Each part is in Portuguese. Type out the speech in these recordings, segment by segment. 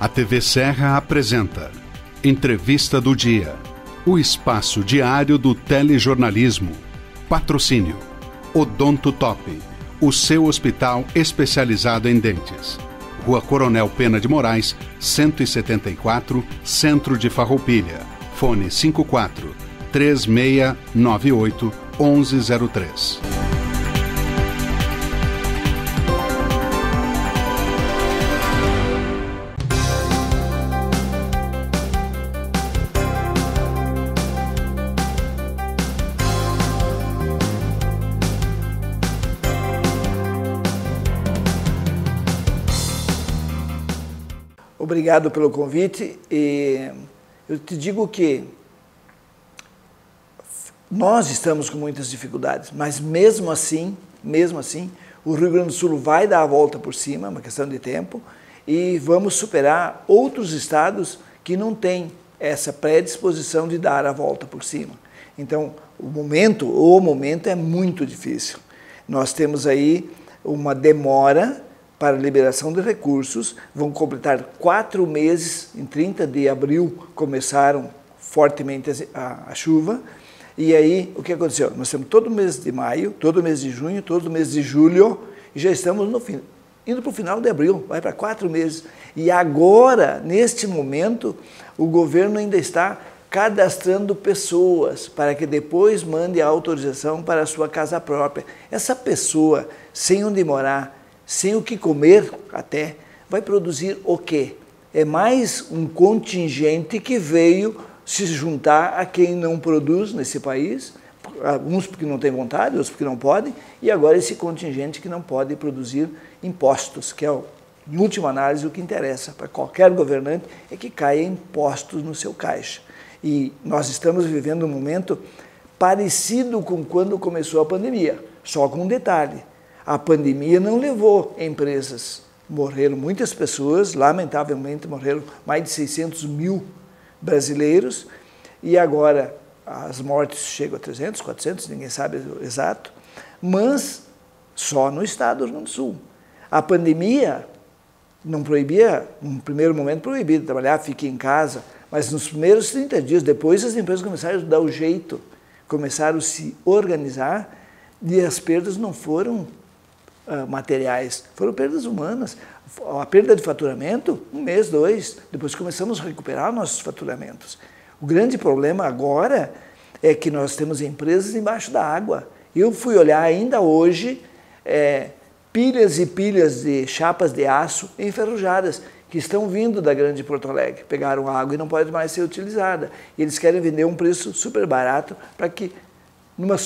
A TV Serra apresenta Entrevista do Dia, o espaço diário do telejornalismo. Patrocínio Odonto Top, o seu hospital especializado em dentes. Rua Coronel Pena de Moraes, 174, Centro de Farroupilha. Fone 54 3698 1103. Obrigado pelo convite e eu te digo que nós estamos com muitas dificuldades, mas mesmo assim, o Rio Grande do Sul vai dar a volta por cima, uma questão de tempo, e vamos superar outros estados que não têm essa predisposição de dar a volta por cima. Então, o momento é muito difícil. Nós temos aí uma demora para a liberação de recursos, vão completar 4 meses, em 30 de abril começaram fortemente a chuva, e aí o que aconteceu? Nós temos todo o mês de maio, todo o mês de junho, todo o mês de julho, e já estamos indo para o final de abril, vai para 4 meses. E agora, neste momento, o governo ainda está cadastrando pessoas para que depois mande a autorização para a sua casa própria. Essa pessoa, sem onde morar, sem o que comer até, vai produzir o quê? É mais um contingente que veio se juntar a quem não produz nesse país, alguns porque não têm vontade, outros porque não podem, e agora esse contingente que não pode produzir impostos, que é, em última análise, o que interessa para qualquer governante, é que caia impostos no seu caixa. E nós estamos vivendo um momento parecido com quando começou a pandemia, só com um detalhe. A pandemia não levou empresas, morreram muitas pessoas, lamentavelmente morreram mais de 600 mil brasileiros, e agora as mortes chegam a 300, 400, ninguém sabe o exato, mas só no estado do Rio Grande do Sul. A pandemia não proibia, no primeiro momento proibia de trabalhar, fique em casa, mas nos primeiros 30 dias, depois as empresas começaram a dar o jeito, começaram a se organizar, e as perdas não foram materiais, foram perdas humanas. A perda de faturamento, 1 mês, 2, depois começamos a recuperar nossos faturamentos. O grande problema agora é que nós temos empresas embaixo da água. Eu fui olhar ainda hoje pilhas e pilhas de chapas de aço enferrujadas que estão vindo da Grande Porto Alegre. Pegaram água e não pode mais ser utilizada. E eles querem vender um preço super barato para que, numa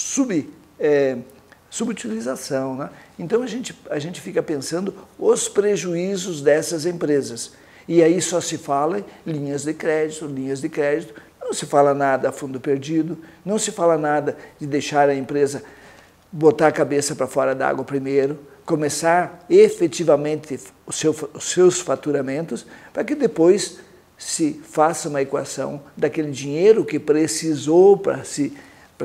subutilização, né? Então a gente fica pensando os prejuízos dessas empresas. E aí só se fala em linhas de crédito, não se fala nada a fundo perdido, não se fala nada de deixar a empresa botar a cabeça para fora d'água primeiro, começar efetivamente os seus faturamentos, para que depois se faça uma equação daquele dinheiro que precisou para se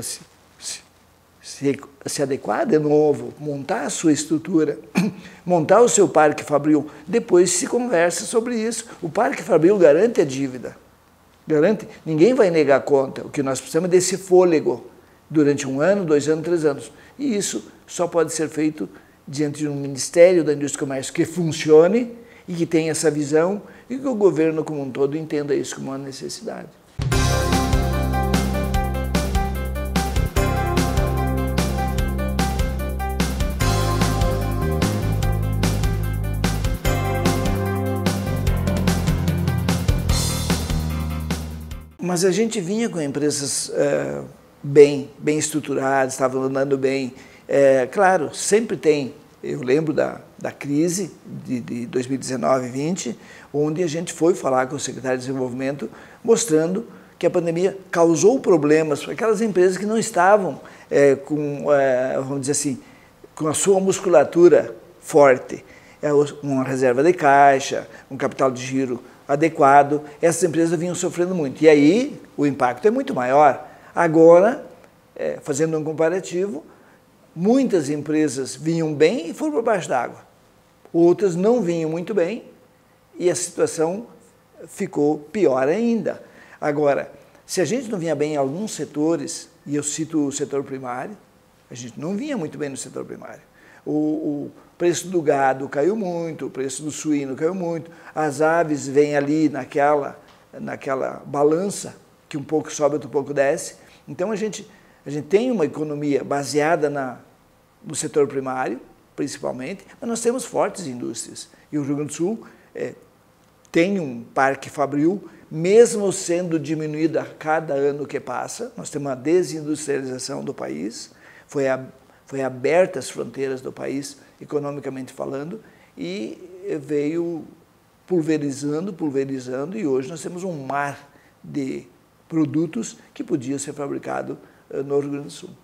adequar de novo, montar a sua estrutura, montar o seu parque fabril, depois se conversa sobre isso. O parque fabril garante a dívida, garante, ninguém vai negar a conta. O que nós precisamos é desse fôlego durante 1 ano, 2 anos, 3 anos. E isso só pode ser feito diante de um Ministério da Indústria e Comércio que funcione e que tenha essa visão e que o governo como um todo entenda isso como uma necessidade. Mas a gente vinha com empresas bem estruturadas, estavam andando bem. Claro, sempre tem, eu lembro da crise de 2019 e 2020, onde a gente foi falar com o secretário de Desenvolvimento, mostrando que a pandemia causou problemas para aquelas empresas que não estavam vamos dizer assim, com a sua musculatura forte, uma reserva de caixa, um capital de giro adequado. Essas empresas vinham sofrendo muito. E aí o impacto é muito maior. Agora, fazendo um comparativo, muitas empresas vinham bem e foram para baixo d'água. Outras não vinham muito bem e a situação ficou pior ainda. Agora, se a gente não vinha bem em alguns setores, e eu cito o setor primário, a gente não vinha muito bem no setor primário. O preço do gado caiu muito, o preço do suíno caiu muito, as aves vêm ali naquela balança, que um pouco sobe, outro pouco desce. Então a gente tem uma economia baseada no setor primário, principalmente, mas nós temos fortes indústrias. E o Rio Grande do Sul tem um parque fabril, mesmo sendo diminuído a cada ano que passa. Nós temos uma desindustrialização do país, foi aberta as fronteiras do país, economicamente falando, e veio pulverizando, e hoje nós temos um mar de produtos que podia ser fabricado no Rio Grande do Sul.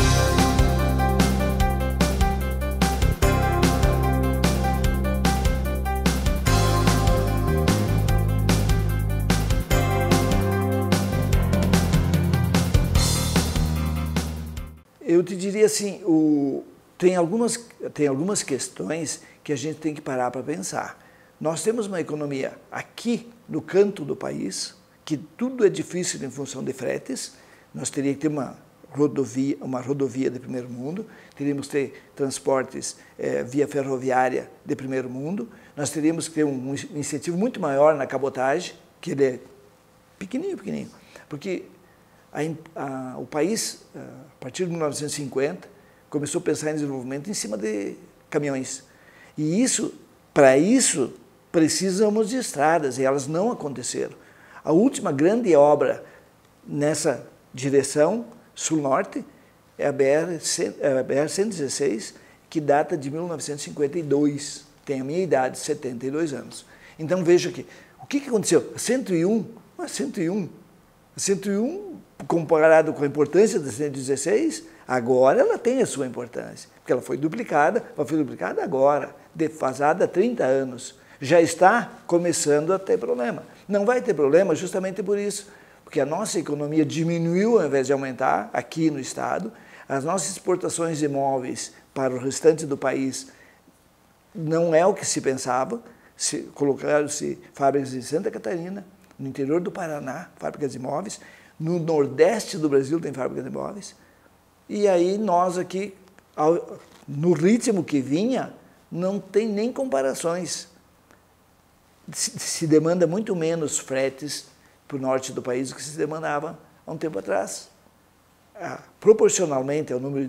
Eu te diria assim, tem algumas questões que a gente tem que parar para pensar. Nós temos uma economia aqui no canto do país, que tudo é difícil em função de fretes. Nós teríamos que ter uma rodovia de primeiro mundo, teríamos que ter transportes via ferroviária de primeiro mundo, nós teríamos que ter um incentivo muito maior na cabotagem, que ele é pequenininho, porque o país, a partir de 1950, começou a pensar em desenvolvimento em cima de caminhões. E para isso, precisamos de estradas, e elas não aconteceram. A última grande obra nessa direção sul-norte é a BR-116, que data de 1952. Tem a minha idade, 72 anos. Então veja aqui, o que aconteceu? A 101, comparado com a importância da 116, agora ela tem a sua importância, porque ela foi duplicada agora, defasada há 30 anos. Já está começando a ter problema. Não vai ter problema justamente por isso, porque a nossa economia diminuiu ao invés de aumentar aqui no estado, as nossas exportações de imóveis para o restante do país não é o que se pensava, colocaram-se fábricas em Santa Catarina, no interior do Paraná, fábricas de imóveis, no nordeste do Brasil tem fábricas de imóveis, e aí nós aqui, no ritmo que vinha, não tem nem comparações. Se demanda muito menos fretes para o norte do país do que se demandava há um tempo atrás. Proporcionalmente ao número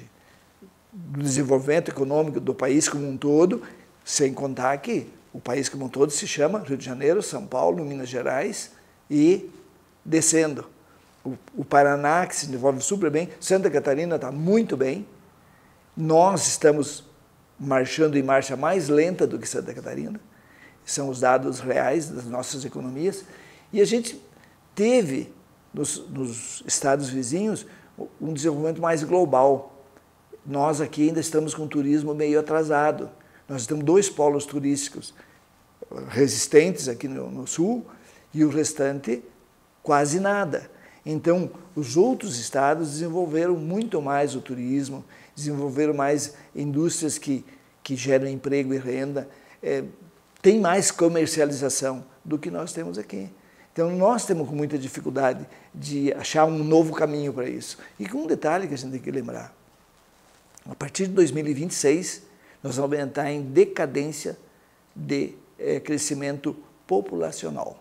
do desenvolvimento econômico do país como um todo, sem contar que o país como um todo se chama Rio de Janeiro, São Paulo, Minas Gerais e descendo. O Paraná, que se desenvolve super bem, Santa Catarina está muito bem. Nós estamos marchando em marcha mais lenta do que Santa Catarina. São os dados reais das nossas economias. E a gente teve, nos estados vizinhos, um desenvolvimento mais global. Nós aqui ainda estamos com o turismo meio atrasado. Nós temos 2 polos turísticos resistentes aqui no sul e o restante quase nada. Então, os outros estados desenvolveram muito mais o turismo, desenvolveram mais indústrias que geram emprego e renda, tem mais comercialização do que nós temos aqui. Então, nós temos muita dificuldade de achar um novo caminho para isso. E com um detalhe que a gente tem que lembrar. A partir de 2026, nós vamos entrar em decadência de crescimento populacional.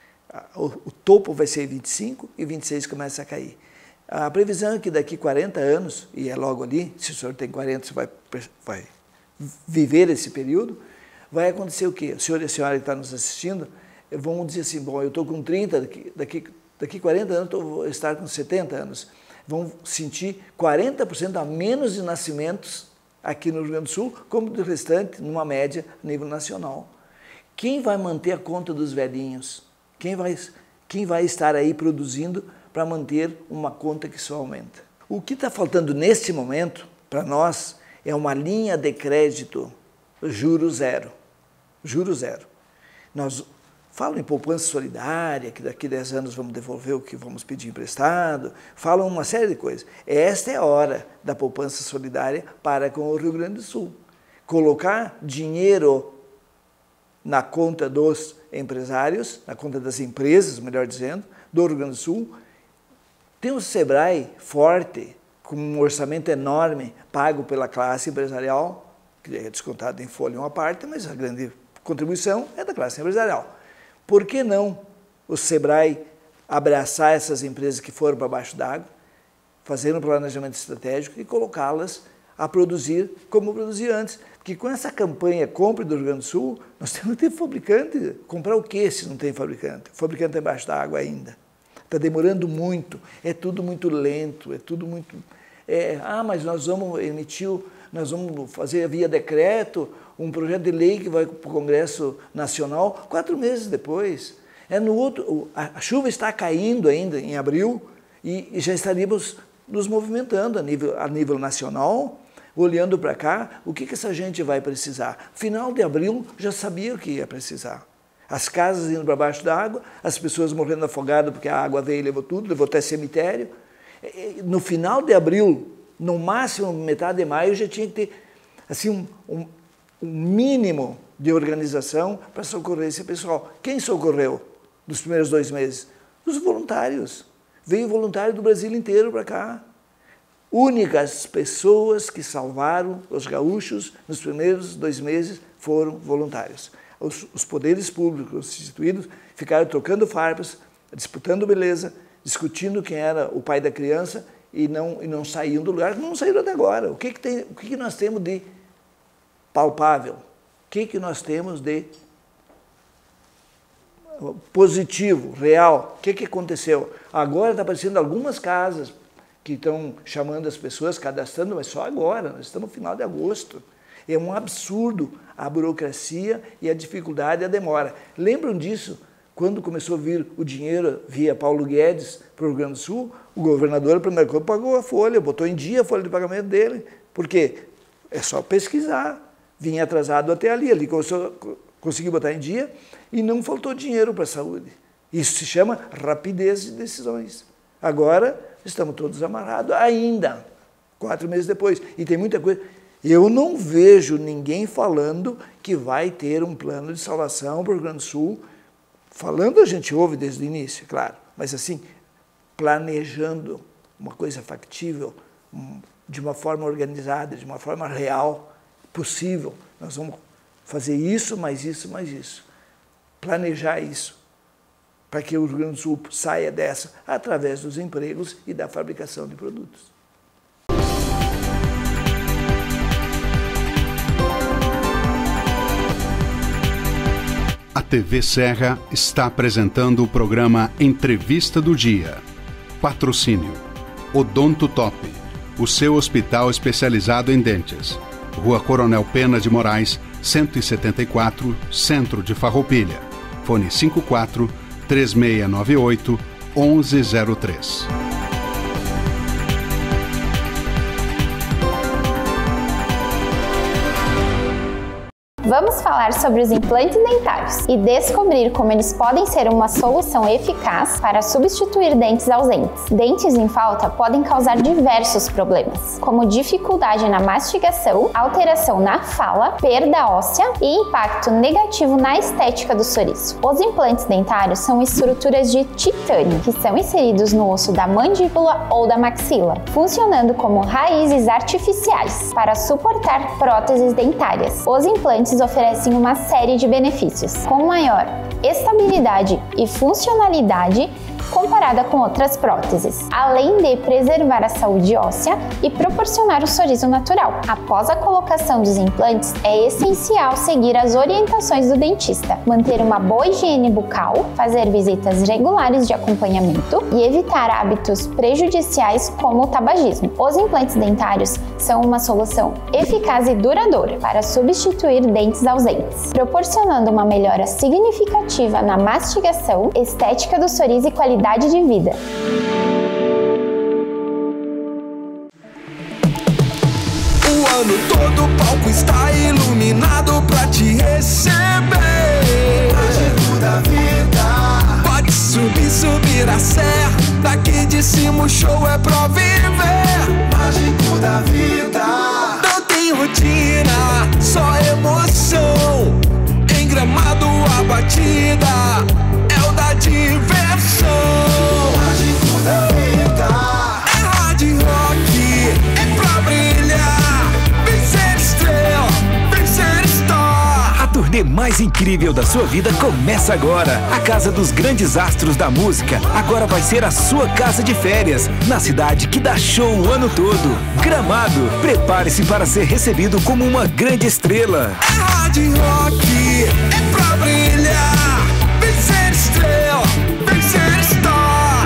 O topo vai ser 25 e 26 começa a cair. A previsão é que daqui 40 anos, e é logo ali, se o senhor tem 40, você vai viver esse período, vai acontecer o quê? O senhor e a senhora que está nos assistindo vão dizer assim, bom, eu estou com 30, daqui 40 anos eu vou estar com 70 anos. Vão sentir 40% a menos de nascimentos aqui no Rio Grande do Sul, como do restante, numa média, a nível nacional. Quem vai manter a conta dos velhinhos? Quem vai estar aí produzindo para manter uma conta que só aumenta? O que está faltando neste momento, para nós, é uma linha de crédito juro zero. Juro zero. Nós falam em poupança solidária, que daqui a 10 anos vamos devolver o que vamos pedir emprestado, falam uma série de coisas. Esta é a hora da poupança solidária para com o Rio Grande do Sul. Colocar dinheiro na conta dos empresários, na conta das empresas, melhor dizendo, do Rio Grande do Sul. Tem um Sebrae forte, com um orçamento enorme, pago pela classe empresarial, que é descontado em folha uma parte, mas a grande contribuição é da classe empresarial. Por que não o Sebrae abraçar essas empresas que foram para baixo d'água, fazer um planejamento estratégico e colocá-las a produzir como produzia antes? Porque com essa campanha Compre do Rio Grande do Sul, nós temos que ter fabricante. Comprar o quê se não tem fabricante? O fabricante é embaixo da água ainda. Está demorando muito, é tudo muito lento, é tudo muito... mas nós vamos nós vamos fazer via decreto um projeto de lei que vai para o Congresso Nacional 4 meses depois. A chuva está caindo ainda em abril e já estaríamos nos movimentando a nível nacional, olhando para cá, o que essa gente vai precisar. Final de abril já sabia o que ia precisar. As casas indo para baixo da água, as pessoas morrendo afogadas porque a água veio e levou tudo, levou até cemitério. No final de abril, no máximo metade de maio, já tinha que ter assim, um mínimo de organização para socorrer esse pessoal. Quem socorreu nos primeiros 2 meses? Os voluntários. Veio voluntário do Brasil inteiro para cá. Únicas pessoas que salvaram os gaúchos nos primeiros 2 meses foram voluntários. Os poderes públicos instituídos ficaram trocando farpas, disputando beleza, discutindo quem era o pai da criança e não saíam do lugar, não saíram até agora. O que nós temos de palpável? O que nós temos de positivo, real? O que aconteceu? Agora está aparecendo algumas casas que estão chamando as pessoas, cadastrando, mas só agora, nós estamos no final de agosto. É um absurdo a burocracia e a dificuldade e a demora. Lembram disso? Quando começou a vir o dinheiro via Paulo Guedes para o Rio Grande do Sul, o governador, a primeira coisa, pagou a folha, botou em dia a folha de pagamento dele. Por quê? É só pesquisar. Vinha atrasado até ali conseguiu botar em dia e não faltou dinheiro para a saúde. Isso se chama rapidez de decisões. Agora, estamos todos amarrados ainda, 4 meses depois. E tem muita coisa... Eu não vejo ninguém falando que vai ter um plano de salvação para o Rio Grande do Sul. Falando a gente ouve desde o início, claro, mas assim, planejando uma coisa factível, de uma forma organizada, de uma forma real, possível. Nós vamos fazer isso, mais isso, mais isso. Planejar isso, para que o Rio Grande do Sul saia dessa através dos empregos e da fabricação de produtos. A TV Serra está apresentando o programa Entrevista do Dia. Patrocínio Odonto Top, o seu hospital especializado em dentes. Rua Coronel Pena de Moraes, 174, Centro de Farroupilha. Fone 54-3698-1103. Vamos falar sobre os implantes dentários e descobrir como eles podem ser uma solução eficaz para substituir dentes ausentes. Dentes em falta podem causar diversos problemas, como dificuldade na mastigação, alteração na fala, perda óssea e impacto negativo na estética do sorriso. Os implantes dentários são estruturas de titânio que são inseridos no osso da mandíbula ou da maxila, funcionando como raízes artificiais para suportar próteses dentárias. Os implantes oferecem uma série de benefícios, com maior estabilidade e funcionalidade comparada com outras próteses, além de preservar a saúde óssea e proporcionar o sorriso natural. Após a colocação dos implantes, é essencial seguir as orientações do dentista, manter uma boa higiene bucal, fazer visitas regulares de acompanhamento e evitar hábitos prejudiciais como o tabagismo. Os implantes dentários são uma solução eficaz e duradoura para substituir dentes ausentes, proporcionando uma melhora significativa na mastigação, estética do sorriso e qualidade de vida. O ano todo o palco está iluminado pra te receber. Mágico da vida. Pode subir a serra. Daqui de cima o show é pra viver. Mágico da vida. Não tem rotina, só emoção. Em Gramado divertida, é o da diversão. Mágico da vida. É hard rock, é pra brilhar. Vem ser estrela, vem ser star. A turnê mais incrível da sua vida começa agora. A Casa dos Grandes Astros da Música agora vai ser a sua casa de férias, na cidade que dá show o ano todo. Gramado. Prepare-se para ser recebido como uma grande estrela. É hard rock, é pra brilhar. Vem ser estrela, vem ser star.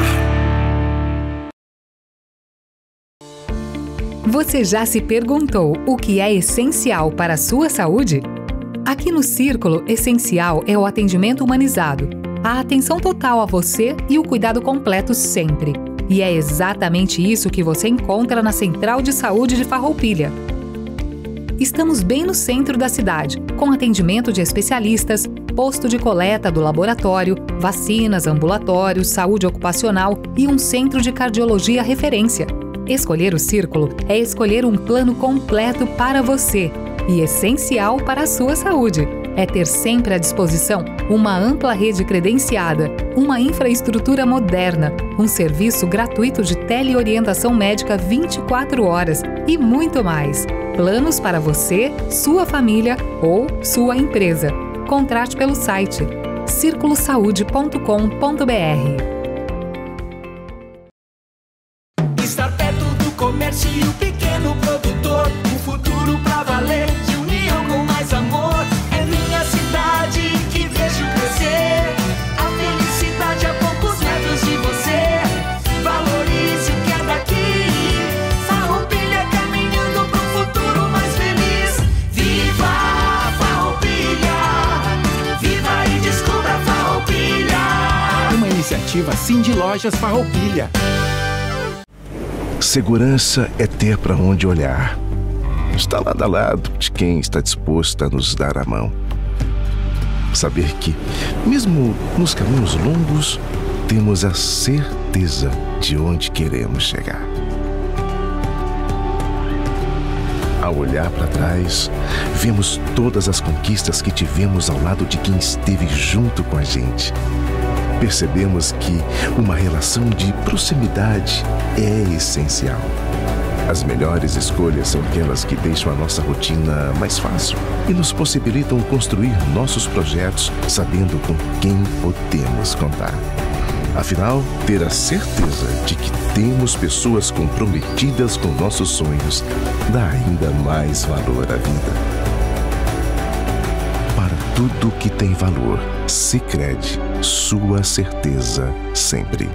Você já se perguntou o que é essencial para a sua saúde? Aqui no Círculo, essencial é o atendimento humanizado, a atenção total a você e o cuidado completo sempre. E é exatamente isso que você encontra na Central de Saúde de Farroupilha. Estamos bem no centro da cidade, com atendimento de especialistas, posto de coleta do laboratório, vacinas, ambulatórios, saúde ocupacional e um centro de cardiologia referência. Escolher o Círculo é escolher um plano completo para você e essencial para a sua saúde. É ter sempre à disposição uma ampla rede credenciada, uma infraestrutura moderna, um serviço gratuito de teleorientação médica 24 horas e muito mais. Planos para você, sua família ou sua empresa. Contrate pelo site circulosaude.com.br. Estar perto do comércio e o pequeno produtor, um futuro pra valer, de união com mais amor. É minha cidade que vejo crescer, a felicidade a poucos metros de você. Valorize o que é daqui, Farroupilha caminhando pro futuro mais feliz. Viva Farroupilha, viva e descubra Farroupilha. Uma iniciativa Cindy Lojas Farroupilha. Segurança é ter para onde olhar. Está lado a lado de quem está disposto a nos dar a mão. Saber que, mesmo nos caminhos longos, temos a certeza de onde queremos chegar. Ao olhar para trás, vemos todas as conquistas que tivemos ao lado de quem esteve junto com a gente. Percebemos que uma relação de proximidade é essencial. As melhores escolhas são aquelas que deixam a nossa rotina mais fácil e nos possibilitam construir nossos projetos sabendo com quem podemos contar. Afinal, ter a certeza de que temos pessoas comprometidas com nossos sonhos dá ainda mais valor à vida. Para tudo que tem valor, Sicredi, sua certeza sempre.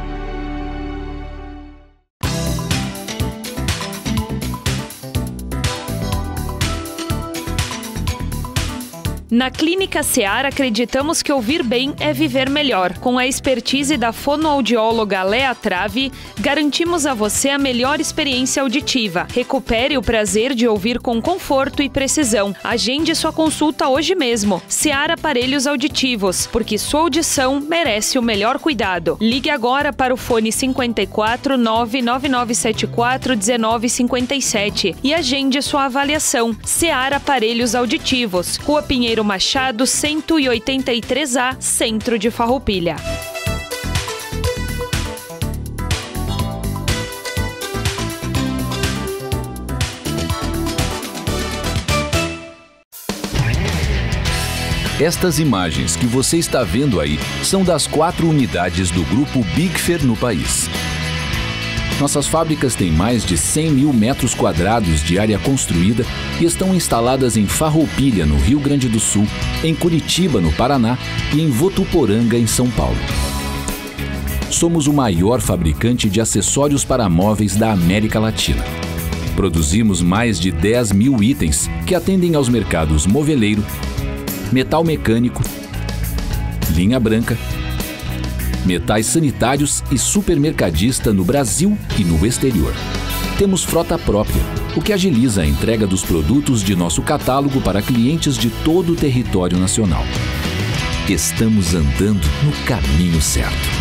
Na Clínica Seara, acreditamos que ouvir bem é viver melhor. Com a expertise da fonoaudióloga Lea Trave, garantimos a você a melhor experiência auditiva. Recupere o prazer de ouvir com conforto e precisão. Agende sua consulta hoje mesmo. Seara Aparelhos Auditivos, porque sua audição merece o melhor cuidado. Ligue agora para o fone 54 99974 1957 e agende sua avaliação. Seara Aparelhos Auditivos, Rua Pinheiro Machado, 183A, Centro de Farroupilha. Estas imagens que você está vendo aí são das 4 unidades do Grupo Bigfer no país. Nossas fábricas têm mais de 100 mil metros quadrados de área construída e estão instaladas em Farroupilha, no Rio Grande do Sul, em Curitiba, no Paraná e em Votuporanga, em São Paulo. Somos o maior fabricante de acessórios para móveis da América Latina. Produzimos mais de 10 mil itens que atendem aos mercados moveleiro, metal mecânico, linha branca, metais sanitários e supermercadista no Brasil e no exterior. Temos frota própria, o que agiliza a entrega dos produtos de nosso catálogo para clientes de todo o território nacional. Estamos andando no caminho certo.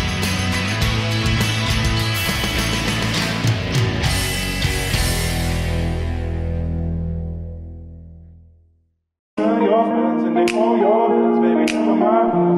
Your friends and they phone your friends, baby, never mind.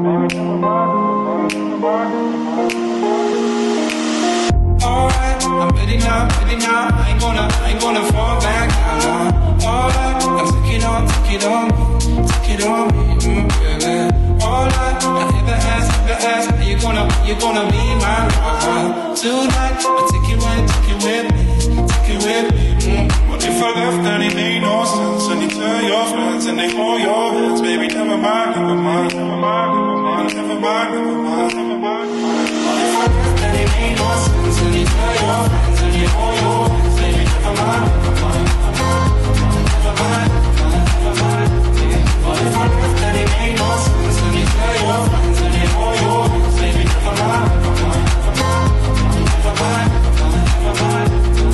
now, baby now, I ain't gonna fall back now. All I take it on me, take it on me, baby. All I ever ask, are you gonna be my lover? Tonight, I take it with me, What if I left and it made no sense? And you tell your friends and they hold your hands, baby, never mind, never mind, never mind, never mind, never mind, never mind, never mind. What if I left and it made no sense? And you tell your friends and they hold your hands, baby, never mind, never mind, never mind, never mind. What if I left and it made no sense? And you tell your friends and they hold your hands, baby, never mind, never mind, never mind, never mind.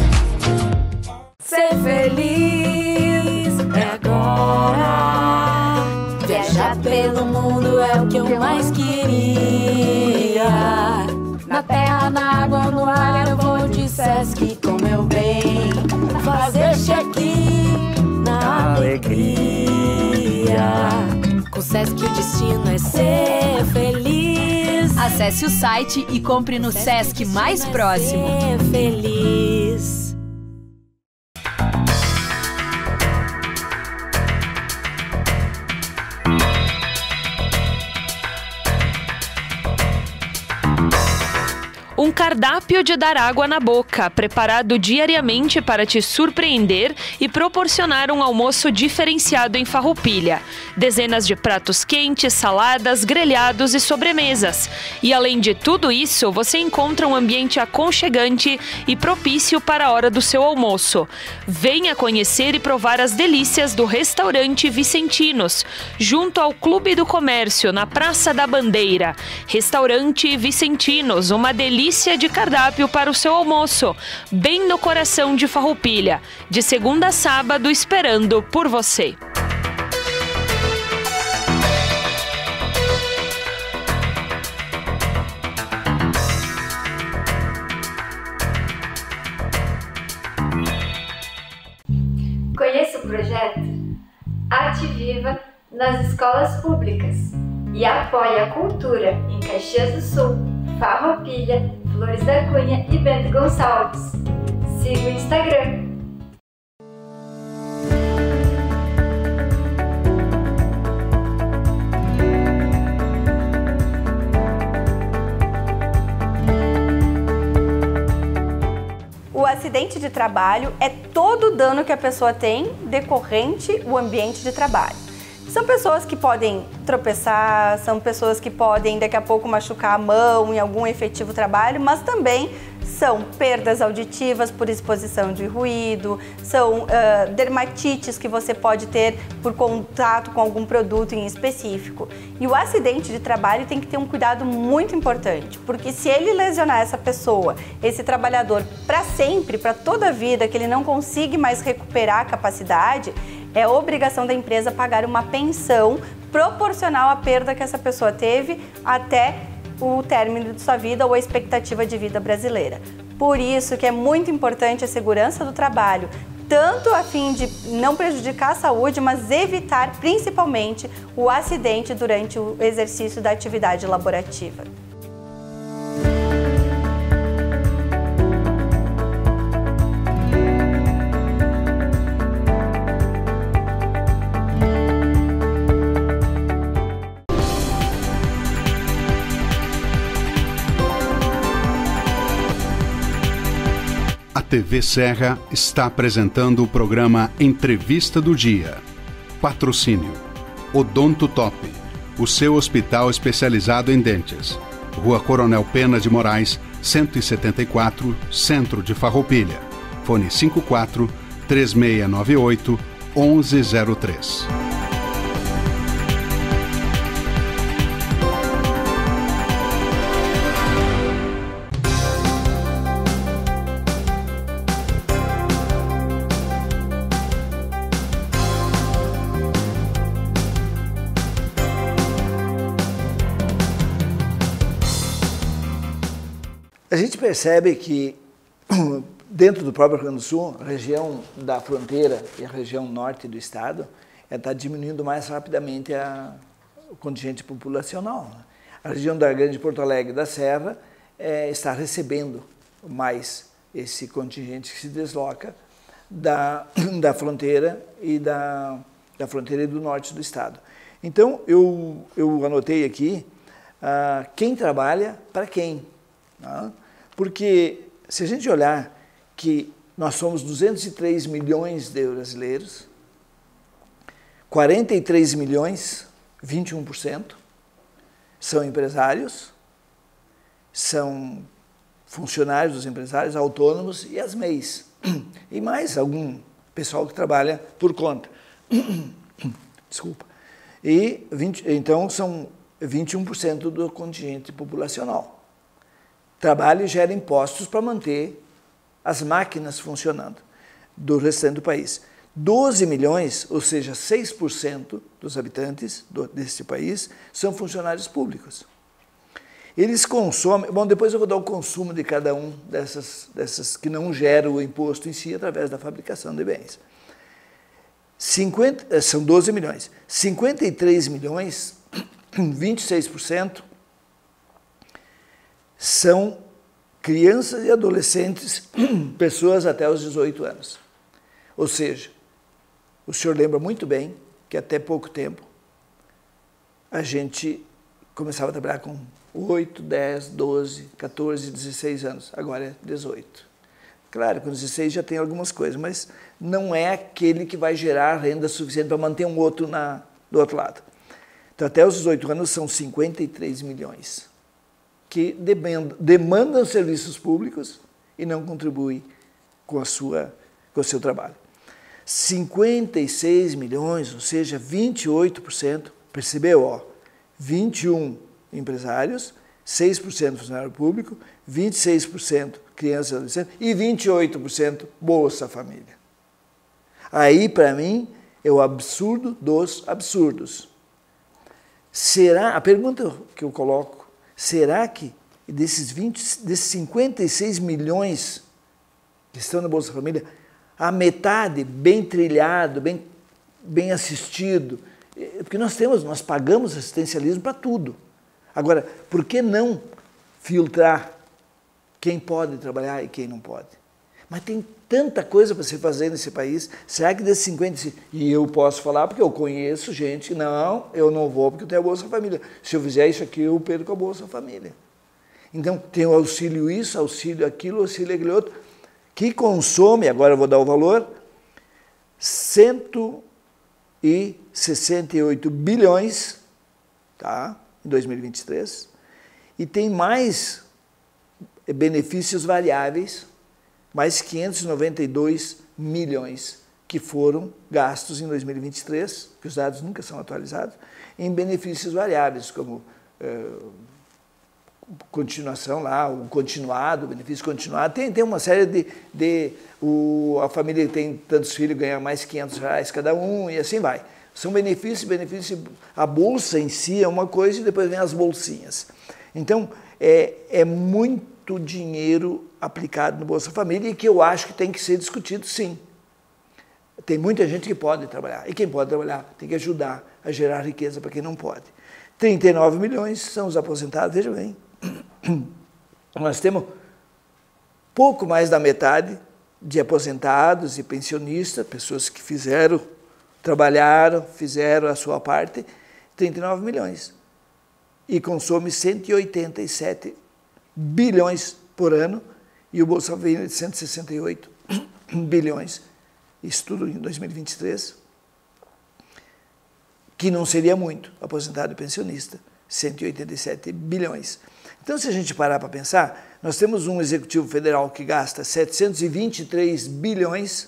Ser feliz é agora. Viajar pelo mundo é o que eu mais queria. Na terra, na água, no ar, eu vou de Sesc com meu bem. Fazer check-in na alegria. Com Sesc o destino é ser feliz. Acesse o site e compre no Sesc mais próximo. Ser feliz. Um cardápio de dar água na boca, preparado diariamente para te surpreender e proporcionar um almoço diferenciado em Farroupilha. Dezenas de pratos quentes, saladas, grelhados e sobremesas. E além de tudo isso, você encontra um ambiente aconchegante e propício para a hora do seu almoço. Venha conhecer e provar as delícias do restaurante Vicentinos, junto ao Clube do Comércio, na Praça da Bandeira. Restaurante Vicentinos, uma delícia de cardápio para o seu almoço, bem no coração de Farroupilha, de segunda a sábado, esperando por você. Conheça o projeto Arte Viva nas escolas públicas e apoie a cultura em Caxias do Sul, Farroupilha, Flores da Cunha e Bento Gonçalves. Siga o Instagram. O acidente de trabalho é todo o dano que a pessoa tem decorrente do ambiente de trabalho. São pessoas que podem tropeçar, são pessoas que podem daqui a pouco machucar a mão em algum efetivo trabalho, mas também são perdas auditivas por exposição de ruído, são dermatites que você pode ter por contato com algum produto em específico. E o acidente de trabalho tem que ter um cuidado muito importante, porque se ele lesionar essa pessoa, esse trabalhador, para sempre, para toda a vida, que ele não consiga mais recuperar a capacidade, é obrigação da empresa pagar uma pensão proporcional à perda que essa pessoa teve até o término de sua vida ou a expectativa de vida brasileira. Por isso que é muito importante a segurança do trabalho, tanto a fim de não prejudicar a saúde, mas evitar principalmente o acidente durante o exercício da atividade laborativa. A TV Serra está apresentando o programa Entrevista do Dia. Patrocínio Odonto Top, o seu hospital especializado em dentes. Rua Coronel Pena de Moraes, 174, Centro de Farroupilha. Fone 54 3698 1103. A gente percebe que dentro do próprio Rio Grande do Sul, a região da fronteira e a região norte do estado está diminuindo mais rapidamente o contingente populacional. A região da Grande Porto Alegre da Serra está recebendo mais esse contingente que se desloca da fronteira e da fronteira do norte do estado. Então, eu anotei aqui quem trabalha para quem. Tá? Porque se a gente olhar que nós somos 203 milhões de brasileiros, 43 milhões, 21%, são empresários, são funcionários dos empresários, autônomos e as MEIs. E mais algum pessoal que trabalha por conta. Desculpa. Então, são 21% do contingente populacional. Trabalho e gera impostos para manter as máquinas funcionando do restante do país. 12 milhões, ou seja, 6% dos habitantes desse país, são funcionários públicos. Eles consomem... Bom, depois eu vou dar o consumo de cada um dessas que não geram o imposto em si através da fabricação de bens. São 12 milhões. 53 milhões, 26%, são crianças e adolescentes, pessoas até os 18 anos. Ou seja, o senhor lembra muito bem que até pouco tempo a gente começava a trabalhar com 8, 10, 12, 14, 16 anos. Agora é 18. Claro, com 16 já tem algumas coisas, mas não é aquele que vai gerar renda suficiente para manter um outro do outro lado. Então, até os 18 anos são 53 milhões que demandam serviços públicos e não contribuem com o seu trabalho. 56 milhões, ou seja, 28%, percebeu? Ó, 21 empresários, 6% funcionário público, 26% crianças e adolescentes e 28% Bolsa Família. Aí, para mim, é o absurdo dos absurdos. A pergunta que eu coloco, será que desses 56 milhões que estão na Bolsa Família, a metade bem trilhado, bem assistido? Porque nós pagamos assistencialismo para tudo. Agora, por que não filtrar quem pode trabalhar e quem não pode? Mas tem tanta coisa para se fazer nesse país. Será que desses 56... E eu posso falar porque eu conheço gente que não, eu não vou porque eu tenho a Bolsa Família. Se eu fizer isso aqui, eu perco a Bolsa Família. Então, tem o auxílio isso, auxílio aquilo, auxílio aquele outro, que consome, agora eu vou dar o valor, 168 bilhões, tá? Em 2023, e tem mais benefícios variáveis, mais 592 milhões que foram gastos em 2023, que os dados nunca são atualizados, em benefícios variáveis, como continuação lá, o continuado, o benefício continuado, tem uma série a família que tem tantos filhos ganha mais R$500 cada um, e assim vai. São benefícios, a bolsa em si é uma coisa e depois vem as bolsinhas. Então, é muito dinheiro aplicado no Bolsa Família e que eu acho que tem que ser discutido, sim. Tem muita gente que pode trabalhar, e quem pode trabalhar tem que ajudar a gerar riqueza para quem não pode. 39 milhões são os aposentados, veja bem. Nós temos pouco mais da metade de aposentados e pensionistas, pessoas que trabalharam, fizeram a sua parte, 39 milhões. E consome 187 bilhões por ano, e o Bolsa Família de 168 bilhões. Isso tudo em 2023, que não seria muito, aposentado e pensionista, 187 bilhões. Então, se a gente parar para pensar, nós temos um Executivo Federal que gasta 723 bilhões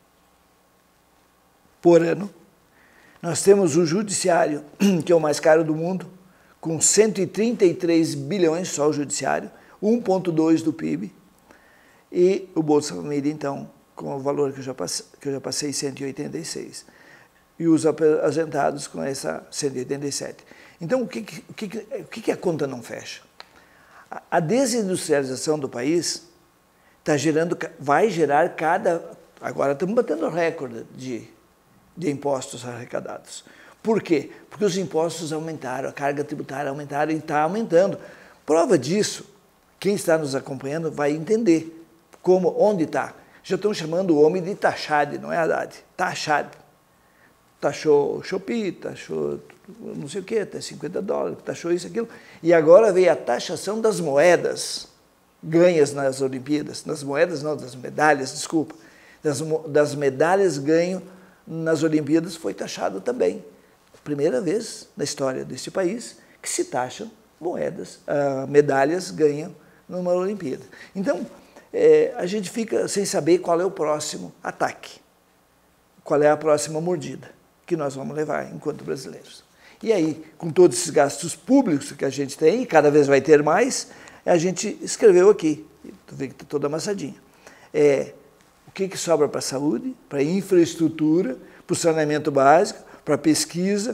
por ano. Nós temos o Judiciário, que é o mais caro do mundo, com 133 bilhões, só o Judiciário, 1,2% do PIB. E o Bolsa Família, então, com o valor que eu já passei, 186. E os aposentados com essa 187. Então, o que a conta não fecha? A desindustrialização do país vai gerar agora estamos batendo recorde de impostos arrecadados. Por quê? Porque os impostos aumentaram, a carga tributária aumentaram e está aumentando. Prova disso, quem está nos acompanhando vai entender onde está? Já estão chamando o homem de Taxade, não é Haddad, Taxade. Taxou Shopee, taxou não sei o que, até $50, taxou isso, aquilo. E agora veio a taxação das moedas ganhas nas Olimpíadas, das moedas não, das medalhas, desculpa. Das medalhas ganho nas Olimpíadas foi taxado também. Primeira vez na história deste país que se taxam moedas, medalhas ganham numa Olimpíada. Então, a gente fica sem saber qual é o próximo ataque, qual é a próxima mordida que nós vamos levar enquanto brasileiros. E aí, com todos esses gastos públicos que a gente tem, e cada vez vai ter mais, a gente escreveu aqui, tu vê que está toda amassadinha, o que sobra para a saúde, para a infraestrutura, para o saneamento básico, para a pesquisa.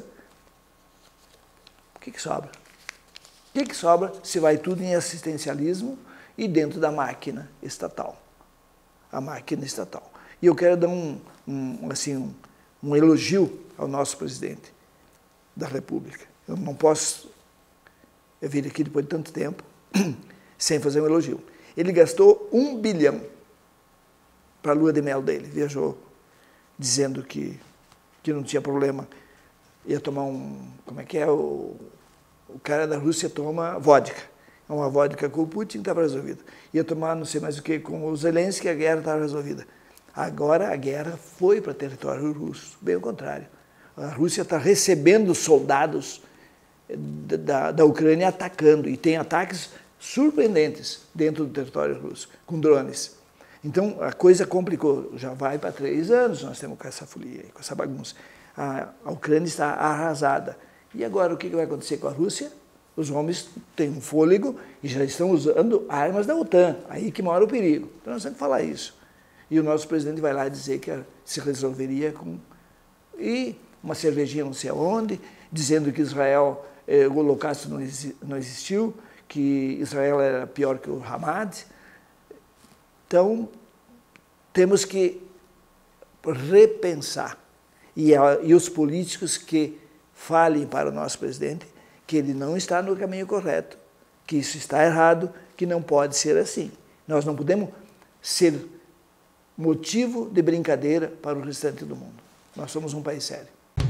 O que sobra? O que sobra se vai tudo em assistencialismo e dentro da máquina estatal? A máquina estatal. E eu quero dar um elogio ao nosso presidente da República. Eu não posso vir aqui depois de tanto tempo sem fazer um elogio. Ele gastou $1 bilhão para a lua de mel dele. Viajou dizendo que não tinha problema. Ia tomar como é que é? O cara da Rússia toma vodka. Uma vodka com o Putin estava resolvida. Ia tomar não sei mais o que com o Zelensky, a guerra estava resolvida. Agora a guerra foi para território russo, bem ao contrário. A Rússia está recebendo soldados da Ucrânia atacando, e tem ataques surpreendentes dentro do território russo, com drones. Então a coisa complicou, já vai para 3 anos, nós temos com essa folia, com essa bagunça. A Ucrânia está arrasada. E agora o que vai acontecer com a Rússia? Os homens têm um fôlego e já estão usando armas da OTAN, aí que mora o perigo. Então nós temos que falar isso. E o nosso presidente vai lá dizer que se resolveria com... E uma cervejinha não sei aonde, dizendo que Israel, o holocausto não existiu, que Israel era pior que o Hamas. Então, temos que repensar. E os políticos que falem para o nosso presidente que ele não está no caminho correto, que isso está errado, que não pode ser assim. Nós não podemos ser motivo de brincadeira para o restante do mundo. Nós somos um país sério.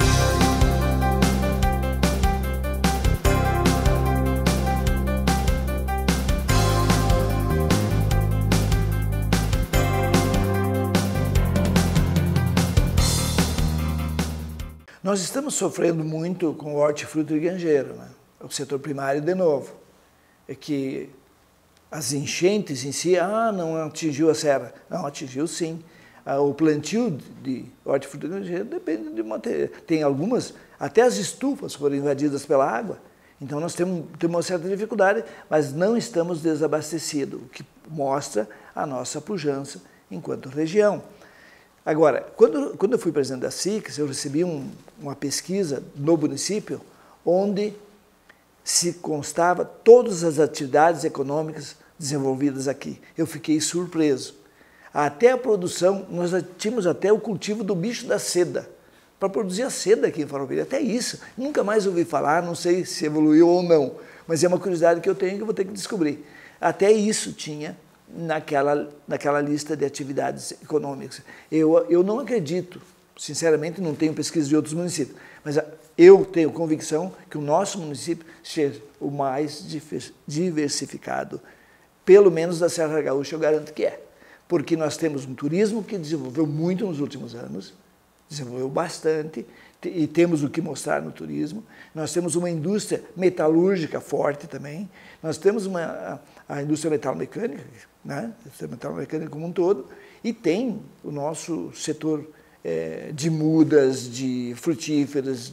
Nós estamos sofrendo muito com o hortifruti e granjeiro, né? O setor primário, de novo. É que as enchentes em si, não atingiu a serra. Não, atingiu sim. O plantio de hortifruti e granjeiro depende de material. Tem algumas, até as estufas foram invadidas pela água. Então nós temos uma certa dificuldade, mas não estamos desabastecidos, o que mostra a nossa pujança enquanto região. Agora, quando eu fui presidente da CICS, eu recebi uma pesquisa no município onde se constava todas as atividades econômicas desenvolvidas aqui. Eu fiquei surpreso. Até a produção, nós tínhamos até o cultivo do bicho da seda, para produzir a seda aqui em Farroupilha. Até isso, nunca mais ouvi falar, não sei se evoluiu ou não, mas é uma curiosidade que eu tenho que eu vou ter que descobrir. Até isso tinha naquela lista de atividades econômicas. Eu não acredito, sinceramente, não tenho pesquisa de outros municípios, mas eu tenho convicção que o nosso município seja o mais diversificado, pelo menos da Serra Gaúcha, eu garanto que é. Porque nós temos um turismo que desenvolveu muito nos últimos anos, desenvolveu bastante, e temos o que mostrar no turismo. Nós temos uma indústria metalúrgica forte também, nós temos a indústria metalomecânica, né? A indústria metalomecânica como um todo, e tem o nosso setor de mudas, de frutíferas,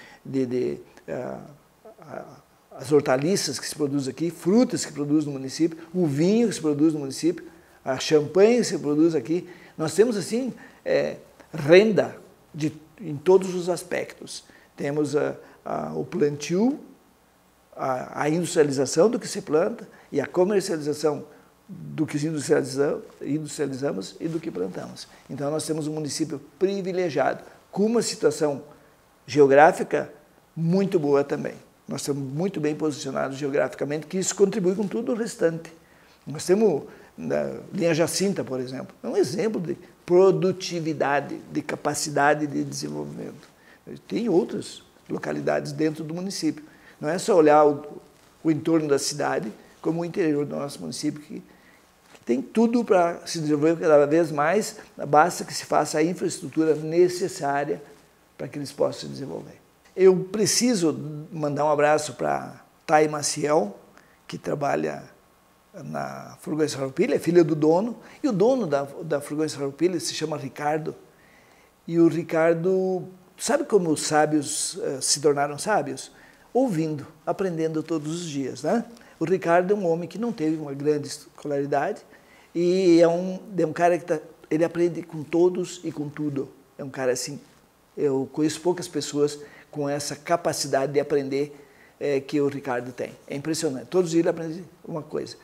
as hortaliças que se produzem aqui, frutas que se produzem no município, o vinho que se produz no município, a champanhe que se produz aqui. Nós temos, assim, renda em todos os aspectos. Temos o plantio, a industrialização do que se planta e a comercialização do que industrializamos e do que plantamos. Então, nós temos um município privilegiado, com uma situação geográfica muito boa também. Nós estamos muito bem posicionados geograficamente, que isso contribui com tudo o restante. Nós temos na linha Jacinta, por exemplo. É um exemplo de produtividade, de capacidade de desenvolvimento. Tem outras localidades dentro do município. Não é só olhar o entorno da cidade, como o interior do nosso município, que tem tudo para se desenvolver cada vez mais, basta que se faça a infraestrutura necessária para que eles possam se desenvolver. Eu preciso mandar um abraço para Thay Maciel, que trabalha na Furgões Farroupilha, é filha do dono, e o dono da Furgões Farroupilha se chama Ricardo, e o Ricardo, sabe como os sábios se tornaram sábios? Ouvindo, aprendendo todos os dias, né? O Ricardo é um homem que não teve uma grande escolaridade e é um cara que ele aprende com todos e com tudo. É um cara assim, eu conheço poucas pessoas com essa capacidade de aprender que o Ricardo tem. É impressionante. Todos os dias ele aprende uma coisa.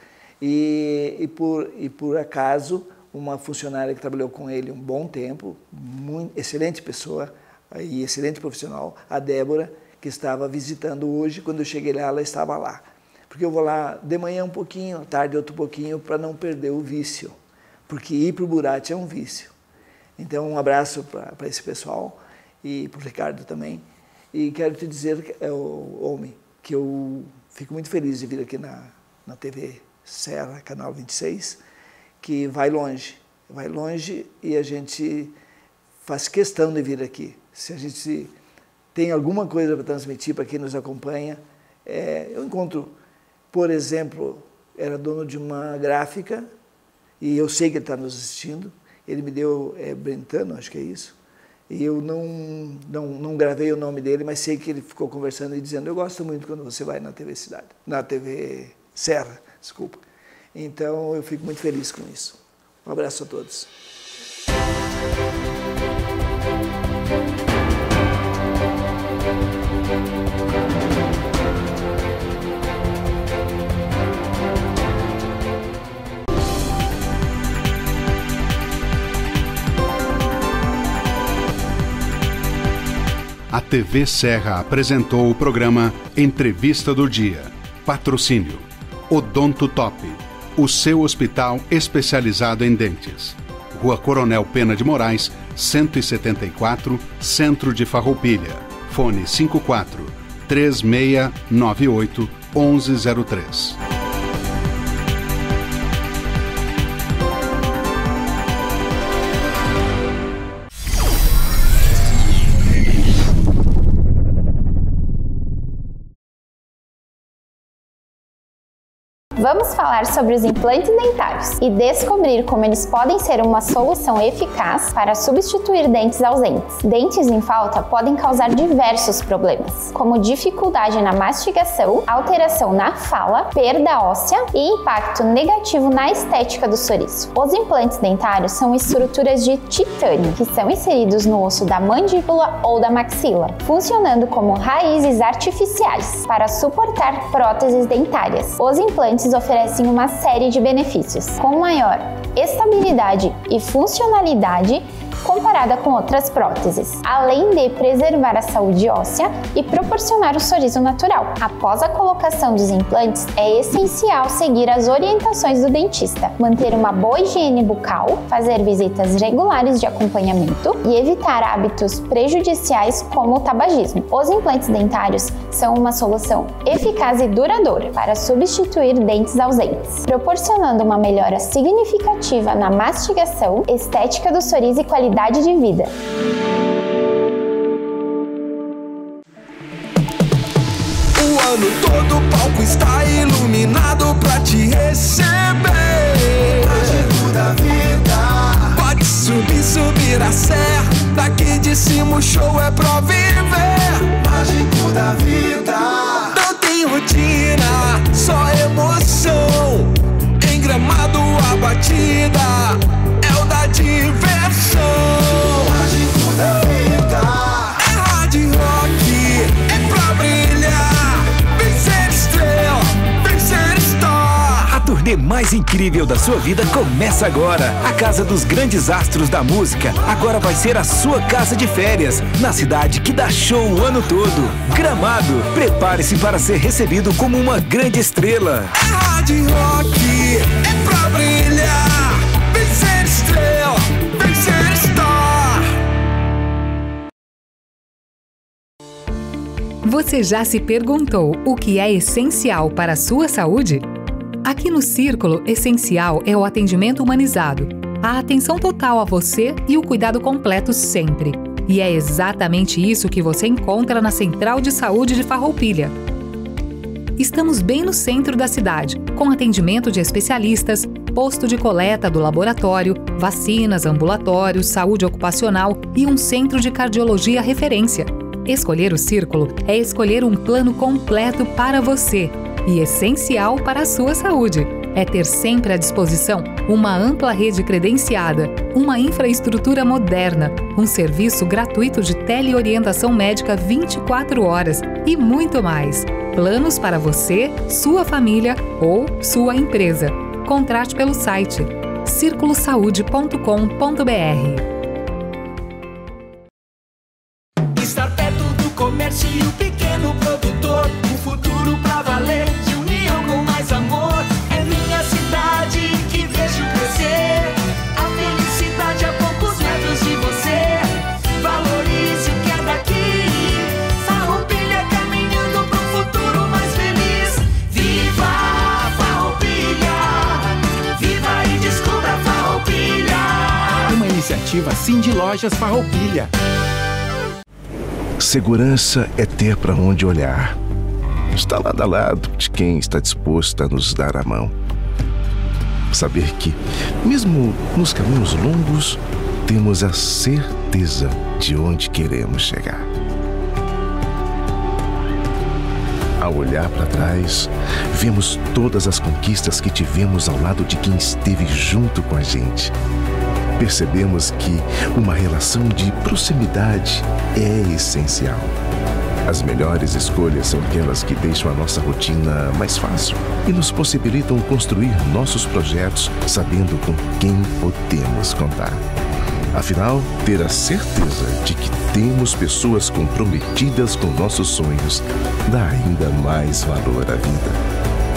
E por acaso, uma funcionária que trabalhou com ele um bom tempo, excelente pessoa e excelente profissional, a Débora, que estava visitando hoje, quando eu cheguei lá, ela estava lá. Porque eu vou lá de manhã um pouquinho, à tarde outro pouquinho, para não perder o vício. Porque ir para o Burati é um vício. Então, um abraço para esse pessoal e para o Ricardo também. E quero te dizer, homem, que eu fico muito feliz de vir aqui na TV Serra, Canal 26, que vai longe e a gente faz questão de vir aqui. Se a gente tem alguma coisa para transmitir para quem nos acompanha, eu encontro, por exemplo, era dono de uma gráfica, e eu sei que ele está nos assistindo, ele me deu Brentano, acho que é isso, e eu não gravei o nome dele, mas sei que ele ficou conversando e dizendo, eu gosto muito quando você vai na TV Cidade, na TV Serra, desculpa. Então, eu fico muito feliz com isso. Um abraço a todos. A TV Serra apresentou o programa Entrevista do Dia. Patrocínio Odonto Top, o seu hospital especializado em dentes. Rua Coronel Pena de Moraes, 174, Centro de Farroupilha. Fone 54 3698 1103. Vamos falar sobre os implantes dentários e descobrir como eles podem ser uma solução eficaz para substituir dentes ausentes. Dentes em falta podem causar diversos problemas, como dificuldade na mastigação, alteração na fala, perda óssea e impacto negativo na estética do sorriso. Os implantes dentários são estruturas de titânio que são inseridos no osso da mandíbula ou da maxila, funcionando como raízes artificiais para suportar próteses dentárias. Os implantes oferecem uma série de benefícios, com maior estabilidade e funcionalidade comparada com outras próteses, além de preservar a saúde óssea e proporcionar o sorriso natural. Após a colocação dos implantes, é essencial seguir as orientações do dentista, manter uma boa higiene bucal, fazer visitas regulares de acompanhamento e evitar hábitos prejudiciais como o tabagismo. Os implantes dentários são uma solução eficaz e duradoura para substituir dentes ausentes, proporcionando uma melhora significativa na mastigação, estética do sorriso e qualidade de vida. O ano todo o palco está iluminado pra te receber. Mágico da vida. Pode subir a serra. Daqui de cima o show é pra viver. Mágico da vida. Não tem rotina, só emoção. Em Gramado a batida é o da diversão. Mágico da vida. É hard rock, é pra brilhar. Vem ser estrela, vem ser star. A turnê mais incrível da sua vida começa agora. A Casa dos Grandes Astros da Música agora vai ser a sua casa de férias, na cidade que dá show o ano todo. Gramado. Prepare-se para ser recebido como uma grande estrela. É hard rock, é pra brilhar. Você já se perguntou o que é essencial para a sua saúde? Aqui no Círculo, essencial é o atendimento humanizado, a atenção total a você e o cuidado completo sempre. E é exatamente isso que você encontra na Central de Saúde de Farroupilha. Estamos bem no centro da cidade, com atendimento de especialistas, posto de coleta do laboratório, vacinas, ambulatórios, saúde ocupacional e um centro de cardiologia referência. Escolher o Círculo é escolher um plano completo para você e essencial para a sua saúde. É ter sempre à disposição uma ampla rede credenciada, uma infraestrutura moderna, um serviço gratuito de teleorientação médica 24 horas e muito mais. Planos para você, sua família ou sua empresa. Contrate pelo site circulosaude.com.br. Estar perto do comércio e o pequeno produtor, um futuro pra valer, de união com mais amor. É minha cidade que vejo crescer, a felicidade a poucos metros de você. Valorize o que é daqui, Farroupilha caminhando pro futuro mais feliz. Viva Farroupilha, viva e descubra Farroupilha. Uma iniciativa Cindy Lojas Farroupilha. Segurança é ter para onde olhar. Está lado a lado de quem está disposto a nos dar a mão. Saber que, mesmo nos caminhos longos, temos a certeza de onde queremos chegar. Ao olhar para trás, vemos todas as conquistas que tivemos ao lado de quem esteve junto com a gente. Percebemos que uma relação de proximidade é essencial. As melhores escolhas são aquelas que deixam a nossa rotina mais fácil e nos possibilitam construir nossos projetos sabendo com quem podemos contar. Afinal, ter a certeza de que temos pessoas comprometidas com nossos sonhos dá ainda mais valor à vida.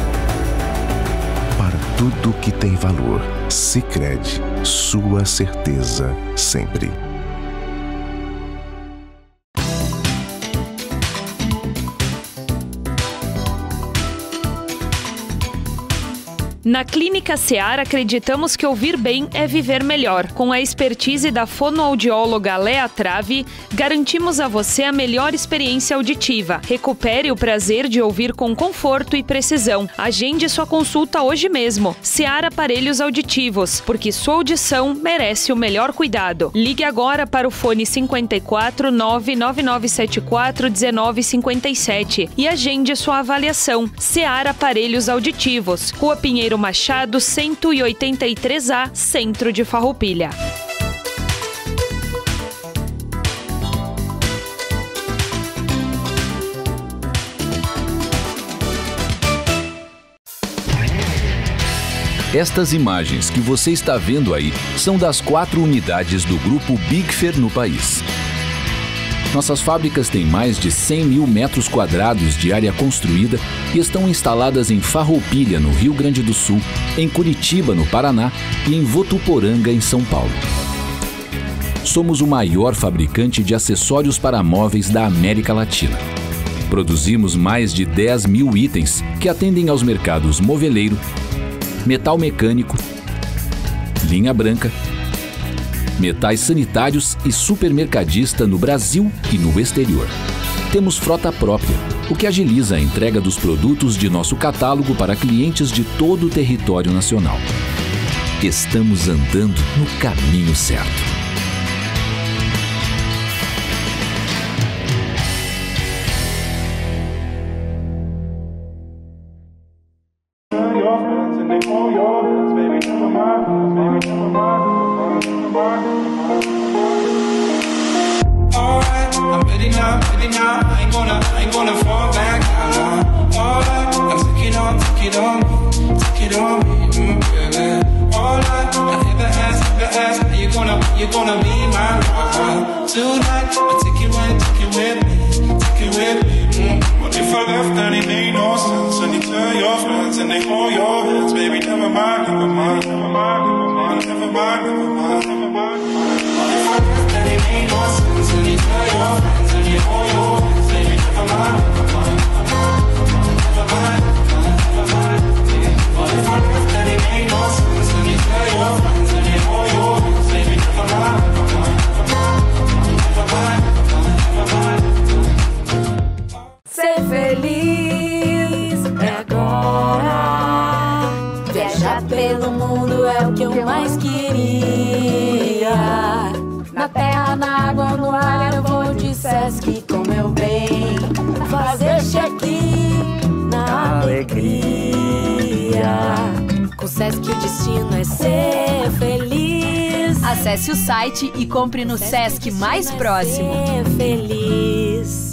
Para tudo que tem valor, Sicredi, sua certeza sempre. Na Clínica Seara, acreditamos que ouvir bem é viver melhor. Com a expertise da fonoaudióloga Léa Trave, garantimos a você a melhor experiência auditiva. Recupere o prazer de ouvir com conforto e precisão. Agende sua consulta hoje mesmo. Seara Aparelhos Auditivos, porque sua audição merece o melhor cuidado. Ligue agora para o fone 54 99974 1957 e agende sua avaliação. Seara Aparelhos Auditivos, Rua Pinheiro Machado, 183A, Centro de Farroupilha. Estas imagens que você está vendo aí são das 4 unidades do Grupo Bigfer no país. Nossas fábricas têm mais de 100 mil metros quadrados de área construída e estão instaladas em Farroupilha, no Rio Grande do Sul, em Curitiba, no Paraná e em Votuporanga, em São Paulo. Somos o maior fabricante de acessórios para móveis da América Latina. Produzimos mais de 10 mil itens que atendem aos mercados moveleiro, metal mecânico, linha branca, metais sanitários e supermercadista no Brasil e no exterior. Temos frota própria, o que agiliza a entrega dos produtos de nosso catálogo para clientes de todo o território nacional. Estamos andando no caminho certo. Never mind. mais queria. Na terra, na água, no ar, eu vou de Sesc com meu bem. Fazer check-in na alegria. Com Sesc o destino é ser feliz. Acesse o site e compre no Sesc mais próximo. Ser feliz.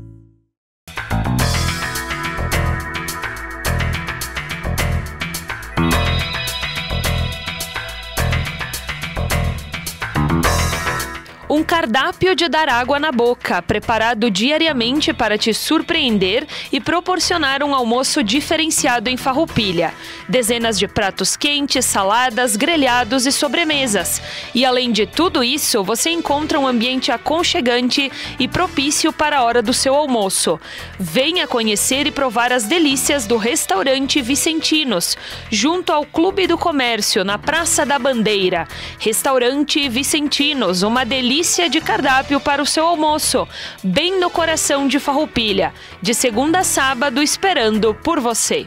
Um cardápio de dar água na boca, preparado diariamente para te surpreender e proporcionar um almoço diferenciado em Farroupilha. Dezenas de pratos quentes, saladas, grelhados e sobremesas. E além de tudo isso, você encontra um ambiente aconchegante e propício para a hora do seu almoço. Venha conhecer e provar as delícias do restaurante Vicentinos, junto ao Clube do Comércio, na Praça da Bandeira. Restaurante Vicentinos, uma delícia de cardápio para o seu almoço, bem no coração de Farroupilha, de segunda a sábado, esperando por você.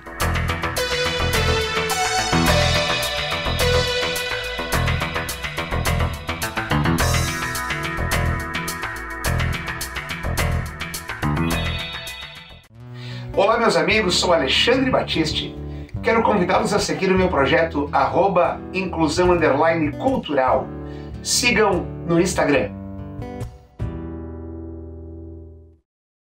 Olá meus amigos, sou Alexandre Batiste. Quero convidá-los a seguir o meu projeto @inclusão_cultural. Sigam no Instagram.